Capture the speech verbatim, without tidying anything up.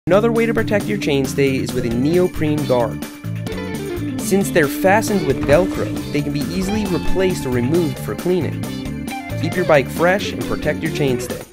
Another way to protect your chainstay is with a neoprene guard. Since they're fastened with Velcro, they can be easily replaced or removed for cleaning. Keep your bike fresh and protect your chainstay.